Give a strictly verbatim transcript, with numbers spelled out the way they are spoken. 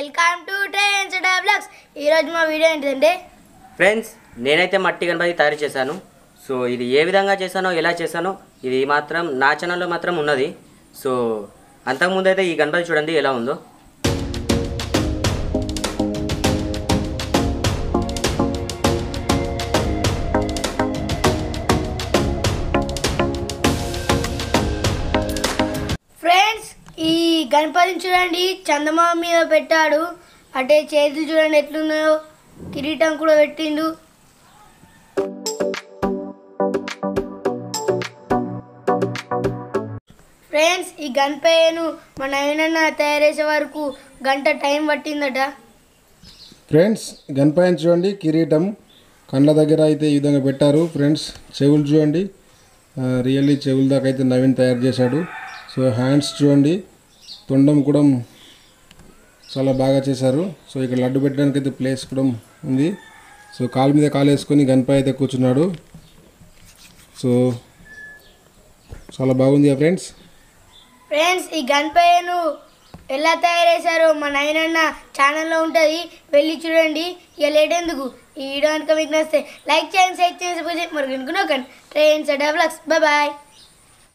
Welcome to trains డబ్లాగ్స్. ఈరోజు మా video ఏంటంటే ఫ్రెండ్స్, నేనైతే మట్టి గణపతి తయారు చేశాను. సో ఇది ఏ విధంగా చేశానో ఎలా చేశానో ఇది మాత్రం నా ఛానల్లో మాత్రం ఉన్నది. సో అంతకుముందు అయితే ఈ గణపతి చూడండి ఎలా ఉందో. ఫ్రెండ్స్, ఈ గణపతిని చూడండి చందమామ మీద పెట్టాడు. అంటే చేతులు చూడండి ఎట్లున్నాయో, కిరీటం కూడా పెట్టిండు. ఫ్రెండ్స్, ఈ గణపయ్యను మన ఏమైనా తయారు చేసే వరకు గంట టైం పట్టిందట. ఫ్రెండ్స్, గణపయ్యను చూడండి, కిరీటం కళ్ళ దగ్గర అయితే ఈ విధంగా పెట్టారు. ఫ్రెండ్స్, చెవులు చూడండి, రియల్లీ చెవుల దాకా అయితే నవీన్ తయారు చేశాడు. సో హ్యాండ్స్ చూడండి, తొండం కూడా చాలా బాగా చేశారు. సో ఇక్కడ లడ్డు పెట్టడానికి అయితే ప్లేస్ కూడా ఉంది. సో కాలు మీద కాలు వేసుకొని గణపయ్య అయితే కూర్చున్నాడు. సో చాలా బాగుంది ఫ్రెండ్స్. ఫ్రెండ్స్, ఈ గణపయ్యను ఎలా తయారు చేశారో మన నాయనన్న ఛానల్లో ఉంటుంది, వెళ్ళి చూడండి. ఇక లేట్ ఎందుకు, ఈ వీడియో కనుక మీకు నచ్చితే లైక్ చేయండి, షేర్ చేయండి, సబ్స్క్రైబ్ చేయండి. మరి కనుక ట్రైన్స్ డబ్లాగ్స్. Bye bye.